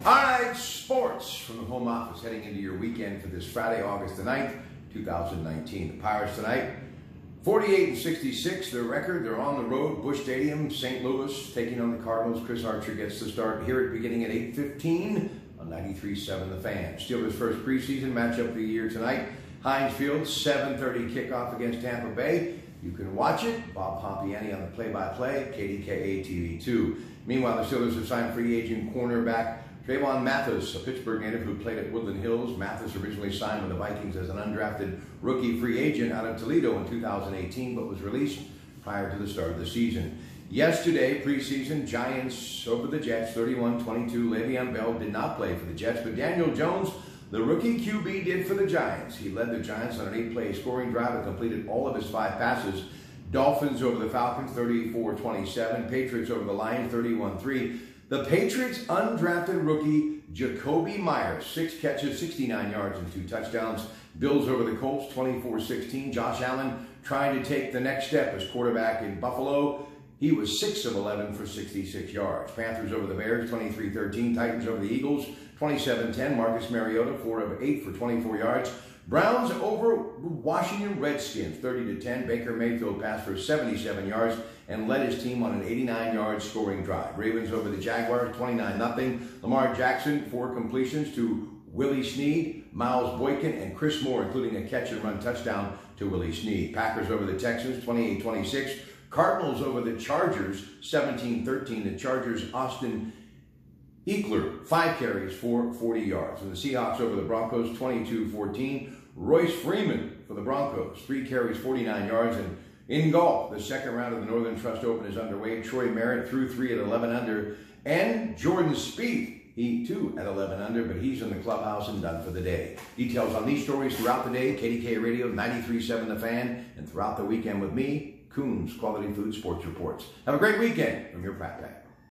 All right, sports from the home office heading into your weekend for this Friday, August the 9th, 2019. The Pirates tonight, 48-66, their record. They're on the road, Busch Stadium, St. Louis, taking on the Cardinals. Chris Archer gets the start here at beginning at 8:15 on 93.7 The Fan. Steelers' first preseason matchup of the year tonight. Heinz Field, 7:30 kickoff against Tampa Bay. You can watch it. Bob Pompiani on the play-by-play, KDKA TV2. Meanwhile, the Steelers have signed free agent cornerback Trayvon Mathis, a Pittsburgh native who played at Woodland Hills. Mathis originally signed with the Vikings as an undrafted rookie free agent out of Toledo in 2018, but was released prior to the start of the season. Yesterday, preseason, Giants over the Jets, 31-22. Le'Veon Bell did not play for the Jets, but Daniel Jones, the rookie QB, did for the Giants. He led the Giants on an 8-play scoring drive and completed all of his 5 passes. Dolphins over the Falcons, 34-27. Patriots over the Lions, 31-3. The Patriots' undrafted rookie, Jakobi Meyers, 6 catches, 69 yards, and 2 touchdowns. Bills over the Colts, 24-16. Josh Allen trying to take the next step as quarterback in Buffalo. He was 6 of 11 for 66 yards. Panthers over the Bears, 23-13. Titans over the Eagles, 27-10. Marcus Mariota, 4 of 8 for 24 yards. Browns over Washington Redskins, 30-10. Baker Mayfield passed for 77 yards and led his team on an 89-yard scoring drive. Ravens over the Jaguars, 29-0. Lamar Jackson, 4 completions to Willie Snead, Miles Boykin, and Chris Moore, including a catch-and-run touchdown to Willie Snead. Packers over the Texans, 28-26. Cardinals over the Chargers, 17-13. The Chargers' Austin Eckler, 5 carries for 40 yards. And the Seahawks over the Broncos, 22-14. Royce Freeman for the Broncos, 3 carries, 49 yards. And in golf, the second round of the Northern Trust Open is underway. Troy Merritt threw 3 at 11 under. And Jordan Spieth, he too at 11 under, but he's in the clubhouse and done for the day. Details on these stories throughout the day, KDK Radio, 93.7 The Fan, and throughout the weekend with me, Coons Quality Food Sports Reports. Have a great weekend from your Pratt Pack.